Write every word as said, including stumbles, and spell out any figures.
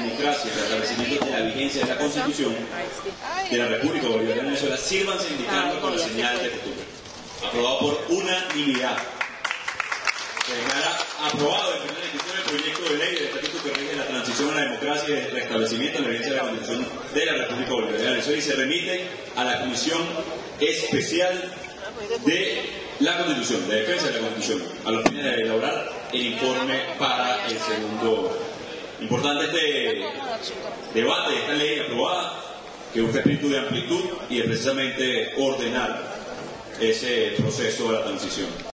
democracia, el establecimiento de la vigencia de la Constitución de la República Bolivariana de Venezuela, sírvanse indicando con la señal de futuro. Aprobado por unanimidad. Se declara aprobado en primera discusión el proyecto de ley del Estatuto que rige la transición a la democracia y el restablecimiento de la vigencia de la Constitución de la República Bolivariana de Venezuela y se remite a la Comisión Especial de la Constitución, de Defensa de la Constitución, a los fines de elaborar el informe para el segundo. Importante este debate de esta ley aprobada, que busca espíritu de amplitud y de precisamente ordenar ese proceso de la transición.